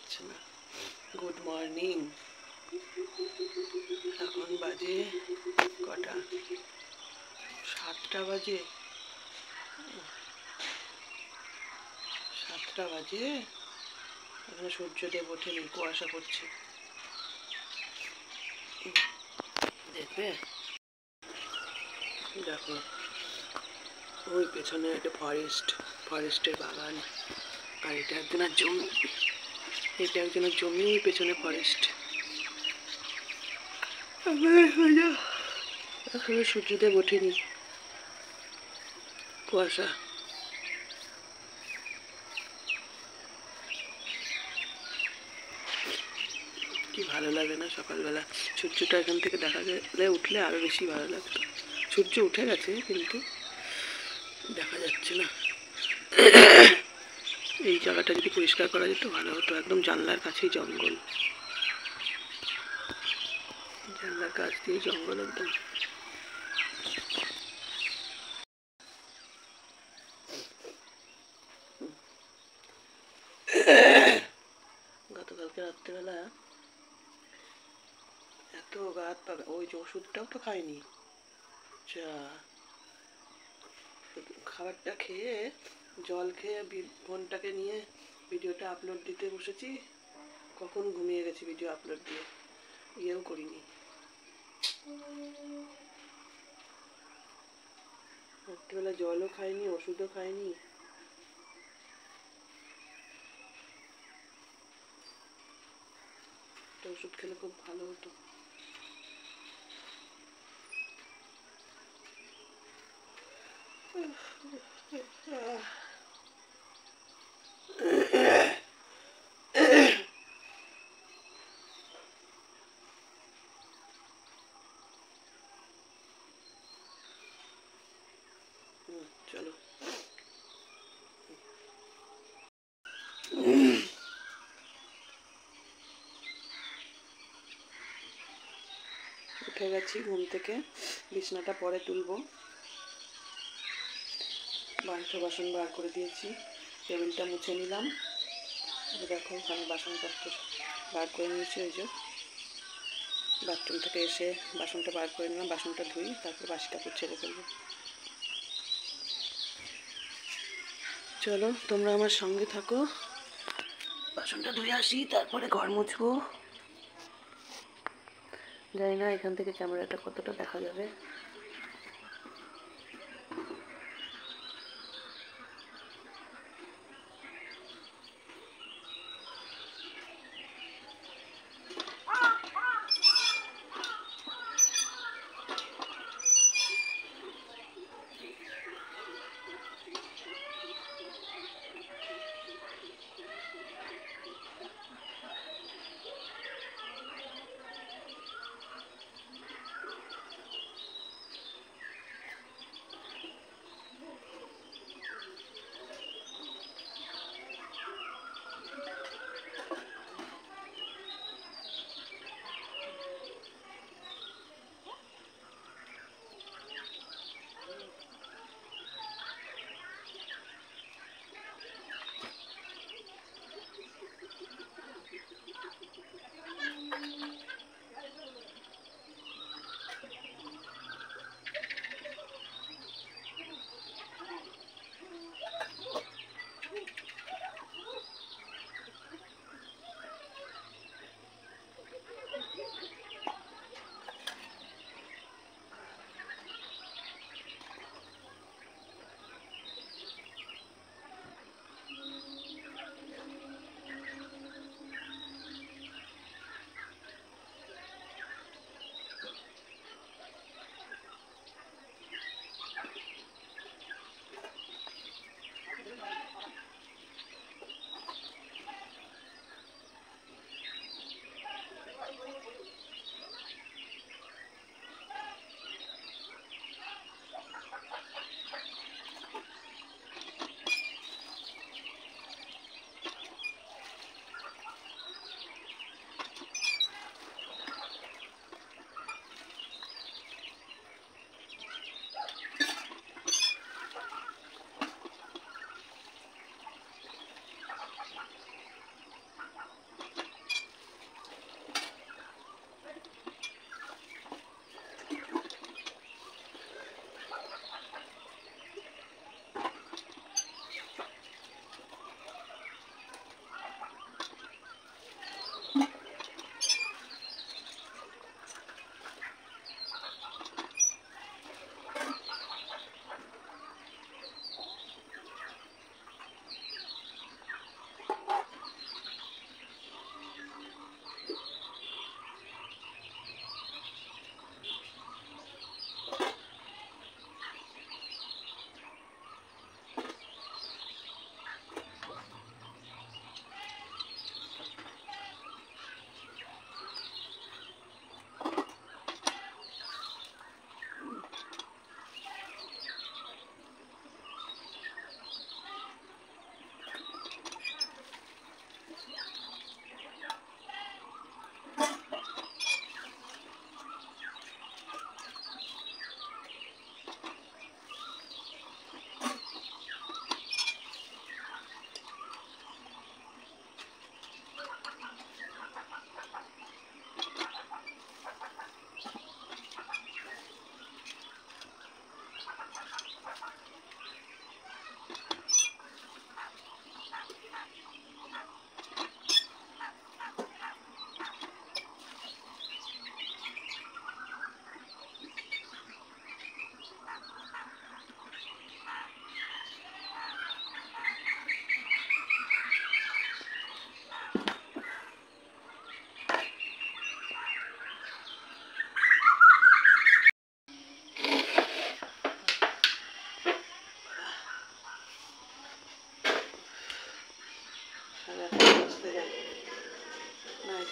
যাচ্ছে না। Good morning. এখন বাজে কটা? 7টা বাজে। 7টা বাজে, এখানে সূর্যদেব ওঠেনি, কুয়াশা পড়ছে। দেখবে, দেখো ওই পেছনে একটা ফরেস্টের বাগান, আর এটা একজনের জমি, ওই পেছনে ফরেস্ট। এখনো সূর্যদেব ওঠেনি, কুয়াশা। কি ভালো লাগে না সকালবেলা সূর্যটা এখান থেকে দেখা গেলে, উঠলে আরো বেশি ভালো লাগতো। সূর্য উঠে গেছে কিন্তু দেখা যাচ্ছে না। এই জায়গাটা যদি পরিষ্কার করা যেত ভালো হতো। একদম জানলার কাছেই জঙ্গল, জানলার কাছ দিয়ে জঙ্গল একদম। গতকালকে রাত্রেবেলা এত গাত পাকা, ওই যে ওষুধটাও তো খাইনি, খাবারটা খেয়ে, জল খেয়ে ফোনটাকে নিয়ে ভিডিওটা আপলোড দিতে বসেছি, কখন ঘুমিয়ে গেছি ভিডিও আপলোড দিয়ে, ইয়েও করিনি। রাত্রিবেলা জলও খাইনি, ওষুধও খাইনি। ওষুধ খেলে খুব ভালো হতো। চলো, উঠে গেছি ঘুম থেকে, বিছনাটা পরে তুলবো। বাসন বার করে দিয়েছি, টেবিলটা মুছে নিলাম। দেখো আমি বাসনপত্র বার করে নিয়েছি, ওই যে বাথরুম থেকে এসে বাসনটা বার করে নিলাম, বাসনটা ধুই, তারপর বাসি কাপড় ছেড়ে ফেলবো। চলো তোমরা আমার সঙ্গে থাকো, বাসনটা ধুয়ে আসি, তারপরে ঘর মুছবো। জানি না এখান থেকে ক্যামেরাটা কতটা দেখা যাবে।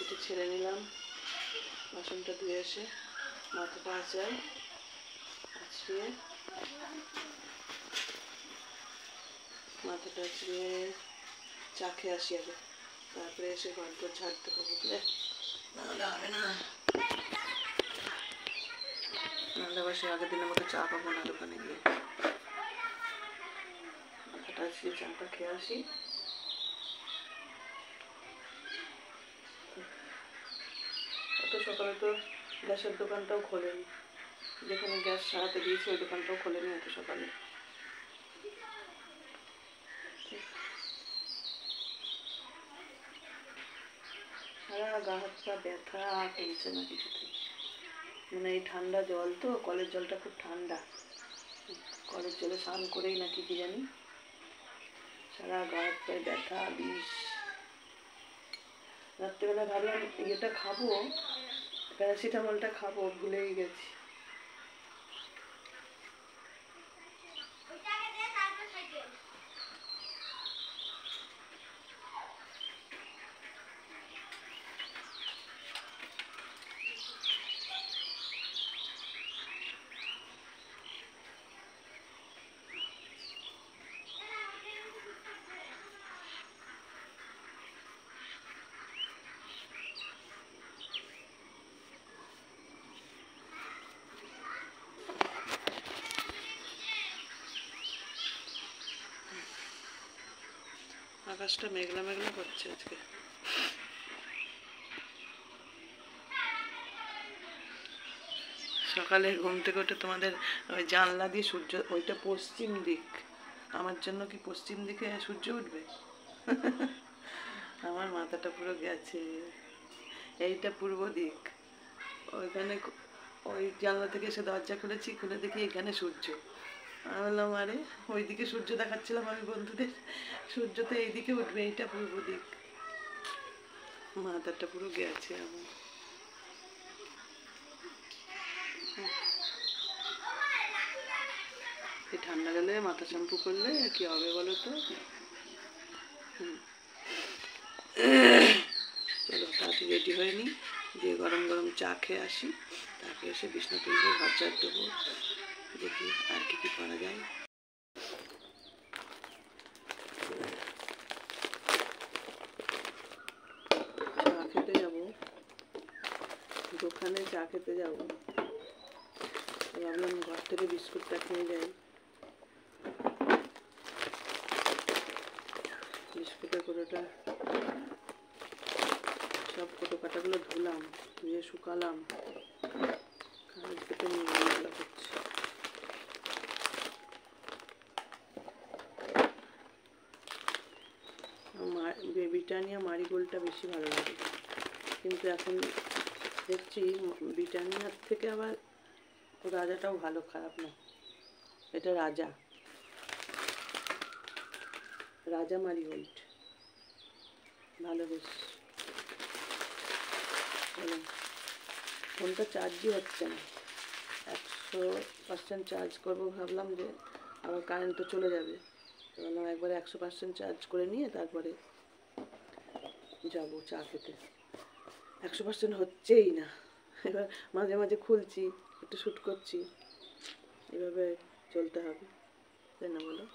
এটি ছেড়ে নিলাম। বাসনটা ধুয়ে এসে মাথাটা আঁচড়াই, আঁচড়িয়ে মাথাটা আঁচড়িয়ে চা খেয়ে আসি আগে, তারপরে এসে ঘর ঘর ঝাড়তে হবে, বুঝলে? নাহলে হবে না, নাহলে আবার সে আগের দিনের মতো চা পাবো না দোকানে গিয়ে। মাথাটা আঁচড়িয়ে চাটা খেয়ে আসি। এত সকালে তো গ্যাসের দোকানটাও খোলেনি, যেখানে গ্যাস সারাতে দিয়েছি ওই দোকানটাও খোলেনি এত সকালে। সারা গা হাত পা ব্যথা, কমছে না কিছুতেই। মানে এই ঠান্ডা জল তো, কলের জলটা খুব ঠান্ডা, কলের জলে স্নান করেই নাকি কি জানি সারা গা হাত পায়ে ব্যথা, বিষ। রাত্রেবেলা ভাবলাম ইয়েটা খাবো, প্যারাসিটামলটা খাবো, ভুলেই গেছি। আকাশটা মেঘলা মেঘলা করছে আজকে। সকালে ঘুম থেকে উঠে তোমাদের ওই জানলা দিয়ে সূর্য, ওইটা পশ্চিম দিক, আমার জন্য কি পশ্চিম দিকে সূর্য উঠবে? আমার মাথাটা পুরো গেছে। এইটা পূর্ব দিক, ওইখানে ওই জানলা থেকে এসে দরজা খুলেছি, খুলে দেখি এখানে সূর্য। আমি বললাম আরে ওইদিকে সূর্য দেখাচ্ছিলাম আমি বন্ধুদের, সূর্য তো এইদিকে উঠবে, এইটা পূর্ব দিক। মাথাটা পুরো গেছে আমার। এই ঠান্ডা গেলে মাথা শ্যাম্পু করলে কি হবে বলো তো? চলো তাড়াতাড়ি রেডি হয়ে নিই, দিয়ে গরম গরম চা খেয়ে আসি, তারপরে এসে বিছনা তুলবো, ঘর ঝাড় দেবো, দেখি আর কি কি করা যায়। চা খেতে যাবো, দোকানে চা খেতে যাবো, ভাবলাম ঘর থেকে বিস্কুটটা খেয়ে যাই। বিস্কুটের কোটোটা সব কোটো কাটাগুলো ধুলাম, ধুয়ে শুকালাম, কাজ কেটে মেঘলা করছে। ব্রিটানিয়া মারিগোল্ডটা বেশি ভালো লাগে, কিন্তু এখন দেখছি ব্রিটানিয়ার থেকে আবার রাজাটাও ভালো, খারাপ না। এটা রাজা, রাজা মারিগোল্ড ভালো বেশ। ফোনটা চার্জই হচ্ছে না, 100% চার্জ করবো ভাবলাম, যে আবার কারেন্ট তো চলে যাবে, তো বললাম একবারে 100% চার্জ করে নিয়ে তারপরে যাবো চা খেতে। 100% হচ্ছেই না, এবার মাঝে মাঝে খুলছি, একটু শ্যুট করছি, এভাবে চলতে হবে, তাই না বলো?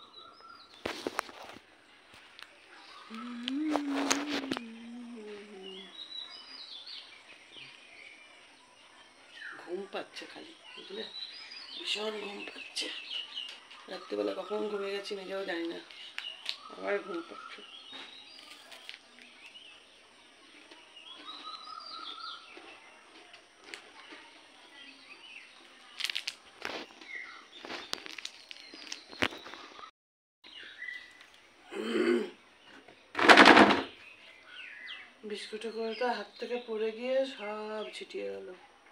ঘুম পাচ্ছে খালি, বুঝলে, ভীষণ ঘুম পাচ্ছে। রাত্রিবেলা কখন ঘুমিয়ে গেছি নিজেও জানি না, আবার ঘুম পাচ্ছে। বিস্কুটের কড়াটা হাত থেকে পড়ে গিয়ে সব ছিটিয়ে গেল।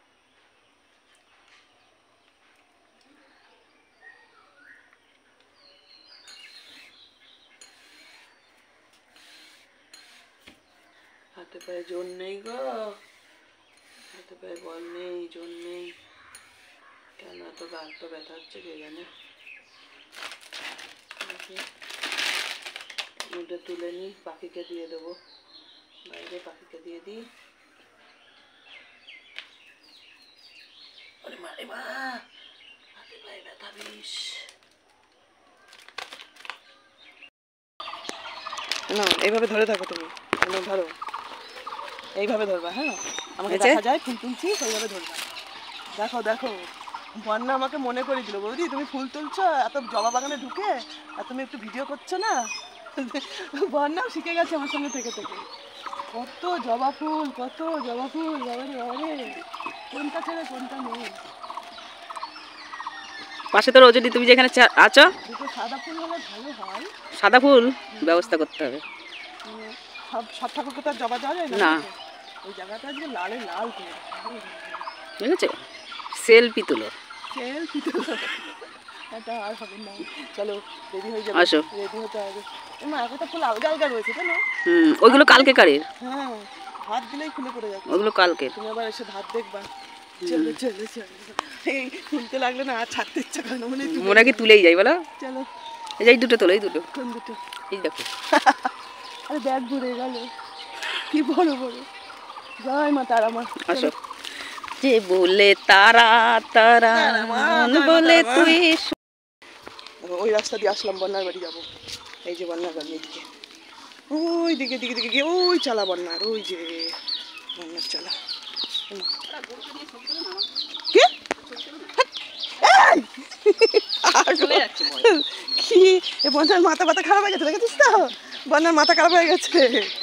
হাতে পায়ে জোর নেই গো, হাতে পায়ে বল নেই, জোর নেই, কেন এত গা হাত পা ব্যথা হচ্ছে কে জানে। মুখে তুলে নিই, পাখিকে দিয়ে দেবো, বাইরে পাখিকে দিয়ে দিই, মা, হাতে পায়ে ব্যথা বেশ। না এইভাবে ধরে থাকো তুমি, ধরো এইভাবে ধরবা। হ্যাঁ আমাকে দেখা যায় ফুল তুলছি, সেইভাবে ধরবা। দেখো দেখো বন্যা আমাকে মনে করে দিল, বৌদি তুমি ফুল তুলছো এত জবা বাগানে ঢুকে, আর তুমি একটু ভিডিও করছো না। বন্যাও শিখে গেছে আমার সঙ্গে থেকে থেকে। কত জবা ফুল, কত জবা ফুল, বাবারে বাবারে, কোনটা ছেড়ে কোনটা নেই। পাশে তো রজনী, তুমি যেখানে আছো, দুটো সাদা ফুল হলে ভালো হয়। সাদা ফুল ব্যবস্থা করতে হবে। সব সব ঠাকুরকে তো আর জবা দেওয়া যায় না। ওই জায়গাটা আজকে লালে লাল করে, ঠিক আছে, সেলফি তুলো। সেলফি তুলো, এটা আর হবে না। চলো রেডি হয়ে যাবো, আসো। রেডি হতে হবে। মা একটা ফুল আলগা আলগা রয়েছে জানো? ওইগুলো কালকে কারের। হ্যাঁ হাত দিলেই খুলে পড়ে যাচ্ছে। ওগুলো কালকে। তুমি আবার এসে ধার দেখবা। চলো চলো চলো, এই তুলতে লাগলে না আর ছাড়তে ইচ্ছা করে না, মনে কি তুলেই যাই বলো। চলো এই দুটো তোলো, এই দুটো। কোন দুটো? এই দেখো। আরে ব্যাগ ভরে গেল, কি বড় বড়। জয় মা তারা মা। আসো। যে বলে তারা তারা বলে তুই। ওই রাস্তা দিয়ে আসলাম, বন্যার বাড়ি যাবো। এই যে বন্যার বাড়ি, এদিকে ওই দিকে দিকে দিকে গিয়ে ওই চালা বন্যার, ওই যে বন্যার চালা। কি বন্যার মাথা ব্যথা খারাপ হয়ে গেছে, দেখেছিস তো? বন্যার মাথা খারাপ হয়ে গেছে।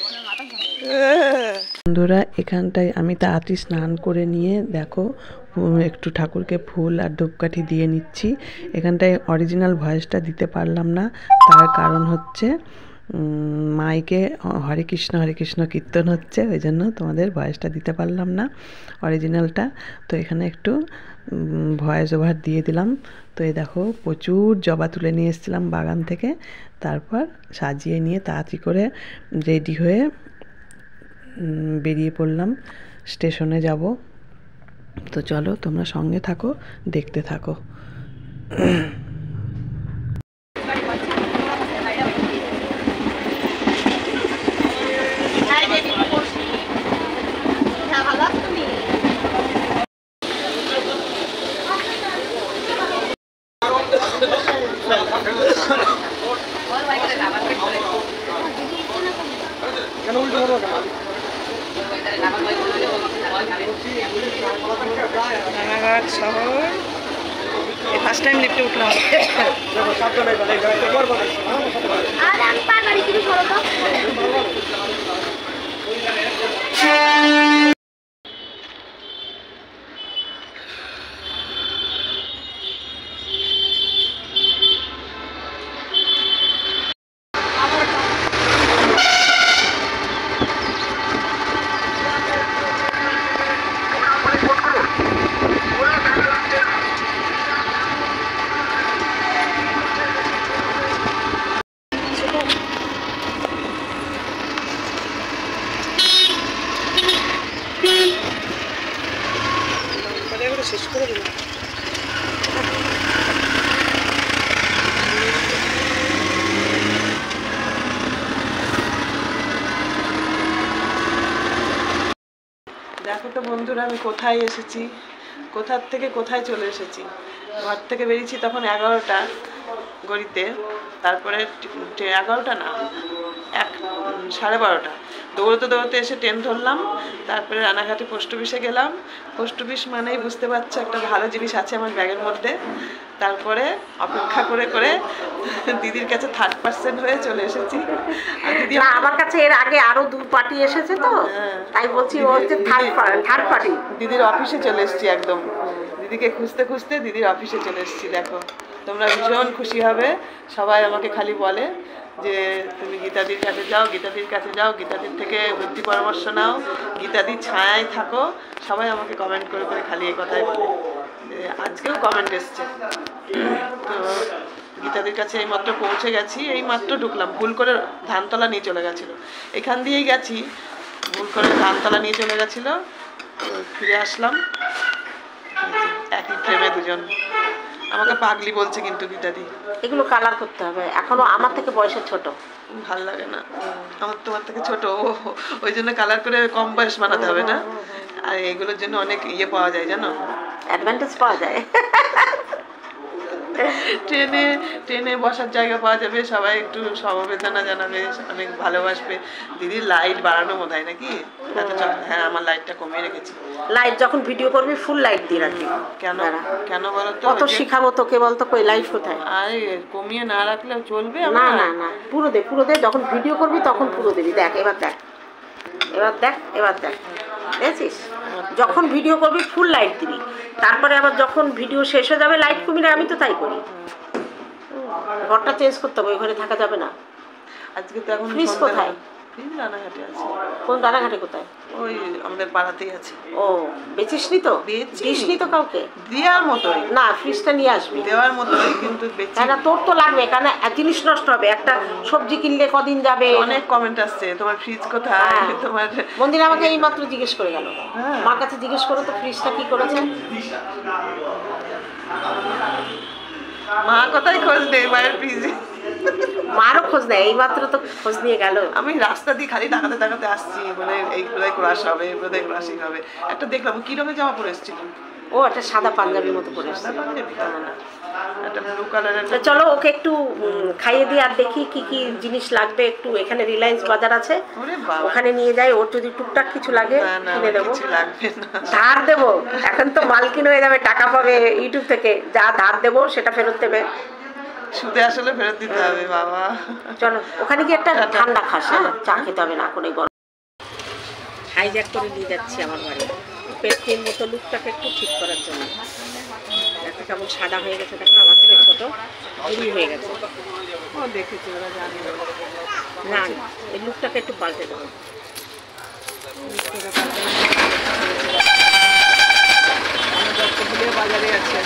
বন্ধুরা এখানটায় আমি তাড়াতাড়ি স্নান করে নিয়ে দেখো একটু ঠাকুরকে ফুল আর ধূপকাঠি দিয়ে নিচ্ছি। এখানটায় অরিজিনাল ভয়েসটা দিতে পারলাম না, তার কারণ হচ্ছে মাইকে হরে কৃষ্ণ কীর্তন হচ্ছে, ওই জন্য তোমাদের ভয়েসটা দিতে পারলাম না অরিজিনালটা। তো এখানে একটু ভয়েস ওভার দিয়ে দিলাম। তো এই দেখো প্রচুর জবা তুলে নিয়ে এসেছিলাম বাগান থেকে, তারপর সাজিয়ে নিয়ে তাড়াতাড়ি করে রেডি হয়ে বেরিয়ে পড়লাম, স্টেশনে যাব। তো চলো তোমরা সঙ্গে থাকো, দেখতে থাকো। রানাঘাট শহর, এই ফার্স্ট টাইম লিফটে উঠলাম। শেষ করে দিলাম। দেখো তো বন্ধুরা আমি কোথায় এসেছি, কোথার থেকে কোথায় চলে এসেছি। ঘর থেকে বেরিয়েছি তখন 11টা গড়িতে, তারপরে 11টা না 12:30, দৌড়তে দৌড়তে এসে ট্রেন ধরলাম। তারপরে রানাঘাটে পোস্ট অফিসে গেলাম। পোস্ট অফিস মানেই বুঝতে পারছো একটা ভালো জিনিস আছে আমার ব্যাগের মধ্যে। তারপরে অপেক্ষা করে করে দিদির কাছে 3rd হয়ে চলে এসেছি। আর দিদি আমার কাছে এর আগে আরো 2 পার্টি এসেছে, তো তাই বলছি ও হচ্ছে থার্ড পার্টি। দিদির অফিসে চলে এসেছি, একদম দিদিকে খুঁজতে খুঁজতে দিদির অফিসে চলে এসেছি। দেখো তোমরা ভীষণ খুশি হবে, সবাই আমাকে খালি বলে যে তুমি গীতাদির কাছে যাও, গীতাদির কাছে যাও, গীতাদির থেকে বুদ্ধি পরামর্শ নাও, গীতাদির ছায়ায় থাকো। সবাই আমাকে কমেন্ট করে করে খালি এই কথাই বলে। আজকেও কমেন্ট এসছে। তো গীতাদির কাছে এইমাত্র পৌঁছে গেছি, এইমাত্র ঢুকলাম, ভুল করে ধানতলা নিয়ে চলে গেছিলো। এখান দিয়েই গেছি, ভুল করে ধানতলা নিয়ে চলে গেছিলো। ফিরে আসলাম, একই ফ্রেমে দুজন। আমাকে পাগলি বলছে কিন্তু গীতাদি। এগুলো কালার করতে হবে, এখনো আমার থেকে বয়সে ছোট, ভাল লাগে না। আমার তোমার থেকে ছোট, ওই জন্য কালার করে কম বয়স বানাতে হবে না। আর এগুলোর জন্য অনেক ইয়ে পাওয়া যায় জানো, অ্যাডভান্টেজ পাওয়া যায়। ট্রেনে ট্রেনে বসার জায়গা পাওয়া যাবে, সবাই একটু সমবেদনা জানাবে, অনেক ভালোবাসবে। দিদির লাইট বাড়ানো বোধ হয় নাকি? হ্যাঁ, আমার লাইটটা কমিয়ে রেখেছি। লাইট যখন ভিডিও করবি ফুল লাইট দিয়ে রাখবি। কেন কেন বলো তো? কত শিখাবো তোকে বলতো, কই লাইট কোথায়? আরে কমিয়ে না রাখলেও চলবে। না না না, পুরো দে পুরো দে, যখন ভিডিও করবি তখন পুরো দিবি। দেখ এবার দেখ, এবার দেখ, এবার দেখ, দেখছিস? যখন ভিডিও করবি ফুল লাইট দিবি, তারপরে আবার যখন ভিডিও শেষ হয়ে যাবে লাইট কমিয়ে। আমি তো তাই করি। ঘরটা চেঞ্জ করতে হবে, ওই ঘরে থাকা যাবে না। আজকে তো এখন ফ্রিজ কোথায়? ফ্রিজ রানাঘাটে আছে। কোন রানাঘাটে কোথায়? ওই আমাদের পাড়াতেই আছে। ও, বেচিসনি তো? দিসনি তো কাউকে? দেওয়ার মতোই না, ফ্রিজটা নিয়ে আসবি। দেওয়ার মতোই, কিন্তু কেন তোর তো লাগবে, কারণ জিনিস নষ্ট হবে। একটা সবজি কিনলে কদিন যাবে। অনেক কমেন্ট আসছে, তোমার ফ্রিজ কোথায়? তোমার মন্দির আমাকে এই মাত্র জিজ্ঞেস করে গেল। মার কাছে জিজ্ঞেস করো তো ফ্রিজটা কি করেছে। মা কোথায় খোঁজ নেই মায়ের ফ্রিজে? মারও খোঁজ নেয়, এই মাত্র তো খোঁজ নিয়ে গেল। আমি রাস্তা দিয়ে খালি তাকাতে তাকাতে আসছি, মানে এই বোধহয় ক্রাশ হবে, এই বোধহয় ক্রাশিং হবে। একটা দেখলাম কি রঙের জামা পরে এসেছিল। ও একটা সাদা পাঞ্জাবির মতো পরে এসেছে। একটা ব্লু কালারের। চলো ওকে একটু খাইয়ে দিই, আর দেখি কি কি জিনিস লাগবে। একটু এখানে রিলায়েন্স বাজার আছে, ওখানে নিয়ে যাই। ওর যদি টুকটাক কিছু লাগে কিনে দেবো। ধার দেবো, এখন তো মালকিন হয়ে যাবে, টাকা পাবে ইউটিউব থেকে। যা ধার দেবো সেটা ফেরত দেবে। সুদে আসলে ফেরত দিতে হবে বাবা। চলো ওখানে গিয়ে একটা ঠান্ডা খাস। হ্যাঁ, চা খেতে হবে না, কোনো গরম। হাইজ্যাক করে নিয়ে যাচ্ছি আমার বাড়ি, পেট্রির মতো লুকটাকে একটু ঠিক করার জন্য। দেখো কেমন সাদা হয়ে গেছে, দেখো আমার থেকে ছোট বুড়ি হয়ে গেছে। ও দেখেছি, ওরা জানি না, এই লুকটাকে একটু পাল্টে দেবো। বাজারে আছে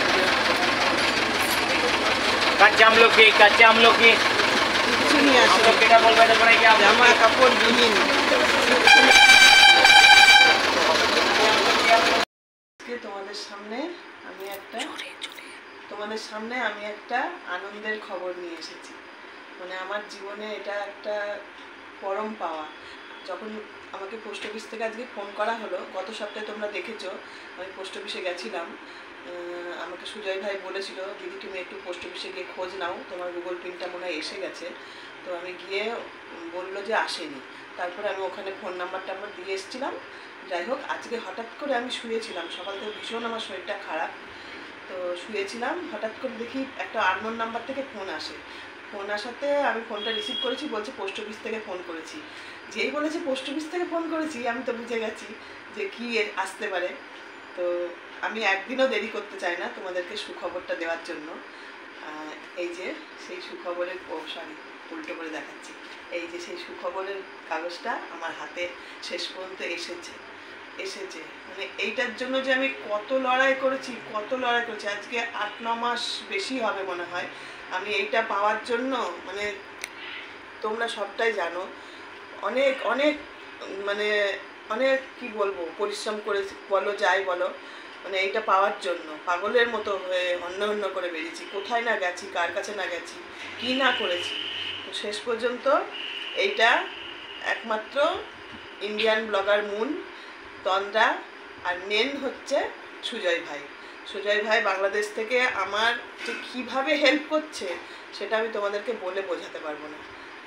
कच्चे हम लोग की কিছু নিয়ে আসে, बेटा बोल बैठे पड़े क्या জামা কাপড় বিহীন। তোমাদের সামনে আমি একটা আনন্দের খবর নিয়ে এসেছি। মানে আমার জীবনে এটা একটা পরম পাওয়া। যখন আমাকে পোস্ট অফিস থেকে আজকে ফোন করা হলো, গত সপ্তাহে তোমরা দেখেছো আমি পোস্ট অফিসে গেছিলাম। আমাকে সুজয় ভাই বলেছিল, দিদি তুমি একটু পোস্ট অফিসে গিয়ে খোঁজ নাও, তোমার গুগল পিনটা মনে হয় এসে গেছে। তো আমি গিয়ে বললো যে আসেনি। তারপরে আমি ওখানে ফোন নাম্বার দিয়ে এসেছিলাম। যাই হোক, আজকে হঠাৎ করে আমি শুয়েছিলাম, সকাল থেকে ভীষণ আমার শরীরটা খারাপ। তো শুয়েছিলাম, হঠাৎ করে দেখি একটা আননোন নাম্বার থেকে ফোন আসে। ফোন আসাতে আমি ফোনটা রিসিভ করেছি, বলছে পোস্ট অফিস থেকে ফোন করেছি। যেই বলেছে পোস্ট অফিস থেকে ফোন করেছি, আমি তো বুঝে গেছি যে কি আসতে পারে। তো আমি একদিনও দেরি করতে চাই না তোমাদেরকে সুখবরটা দেওয়ার জন্য। এই যে সেই সুখবরের, উল্টো করে দেখাচ্ছি, এই যে সেই সুখবরের কাগজটা আমার হাতে শেষ পর্যন্ত এসেছে। মানে এইটার জন্য যে আমি কত লড়াই করেছি, আজকে 8-9 মাস বেশি হবে মনে হয় আমি এইটা পাওয়ার জন্য। মানে তোমরা সবটাই জানো, অনেক অনেক মানে অনেক কি বলবো, পরিশ্রম করে বলো যাই বলো, মানে এইটা পাওয়ার জন্য পাগলের মতো হয়ে অন্য করে বেরিয়েছি। কোথায় না গেছি, কার কাছে না গেছি, কি না করেছি। তো শেষ পর্যন্ত এইটা একমাত্র ইন্ডিয়ান ব্লগার মুন, তন্দ্রা আর মেন হচ্ছে সুজয় ভাই বাংলাদেশ থেকে আমার যে কীভাবে হেল্প করছে সেটা আমি তোমাদেরকে বলে বোঝাতে পারবো না।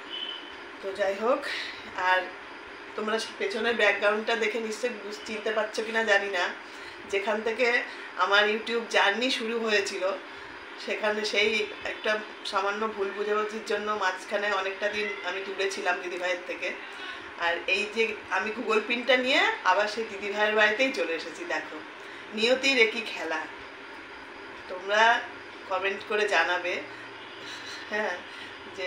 তো যাই হোক, আর তোমরা পেছনের ব্যাকগ্রাউন্ডটা দেখে নিশ্চয়ই চিনতে পারছো কিনা জানি না। যেখান থেকে আমার ইউটিউব জার্নি শুরু হয়েছিল, সেখানে সেই একটা সামান্য ভুল বুঝাবুঝির জন্য মাঝখানে অনেকটা দিন আমি দূরে ছিলাম দিদিভাইয়ের থেকে। আর এই যে আমি গুগল পিনটা নিয়ে আবার সেই দিদিভাইয়ের বাড়িতেই চলে এসেছি। দেখো নিয়তির একই খেলা। তোমরা কমেন্ট করে জানাবে, হ্যাঁ, যে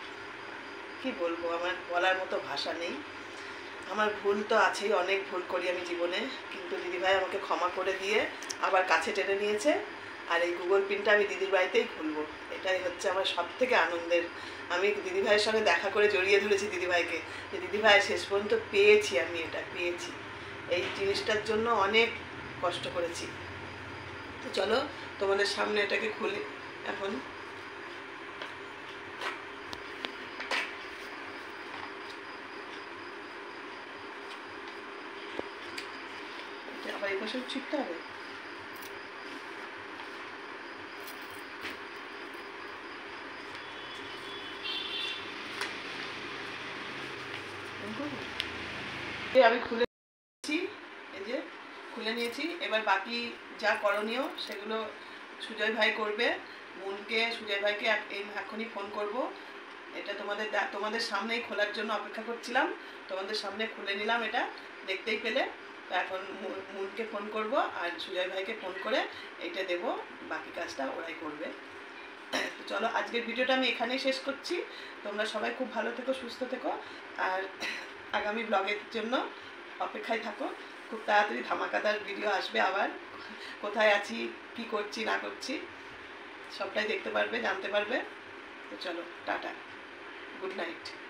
কি বলবো, আমার বলার মতো ভাষা নেই। আমার ভুল তো আছেই, অনেক ভুল করি আমি জীবনে, কিন্তু দিদিভাই আমাকে ক্ষমা করে দিয়ে আবার কাছে টেনে নিয়েছে। আর এই গুগল পিনটা আমি দিদির বাড়িতেই খুলবো, এটাই হচ্ছে আমার সব থেকে আনন্দের। আমি দিদিভাইয়ের সঙ্গে দেখা করে জড়িয়ে ধরেছি দিদিভাইকে, যে দিদিভাই শেষ পর্যন্ত পেয়েছি, আমি এটা পেয়েছি। এই জিনিসটার জন্য অনেক কষ্ট করেছি। তো চলো তোমাদের সামনে এটাকে খুলি এখন। আবার এই পাশে ছিটতে হবে। আমি খুলে নিয়েছি, এই যে খুলে নিয়েছি। এবার বাকি যা করণীয় সেগুলো সুজয় ভাই করবে। মুনকে, সুজয় ভাইকে এখনই ফোন করব। এটা তোমাদের সামনেই খোলার জন্য অপেক্ষা করছিলাম, তোমাদের সামনে খুলে নিলাম, এটা দেখতেই পেলে। তো এখন মুনকে ফোন করব আর সুজয় ভাইকে ফোন করে এইটা দেব, বাকি কাজটা ওরাই করবে। তো চলো আজকের ভিডিওটা আমি এখানেই শেষ করছি। তোমরা সবাই খুব ভালো থেকো, সুস্থ থেকো, আর আগামী ব্লগের জন্য অপেক্ষায় থাকো। খুব তাড়াতাড়ি ধামাকাদার ভিডিও আসবে আবার। কোথায় আছি, কি করছি না করছি সবটাই দেখতে পারবে, জানতে পারবে। তো চলো টাটা, গুড নাইট।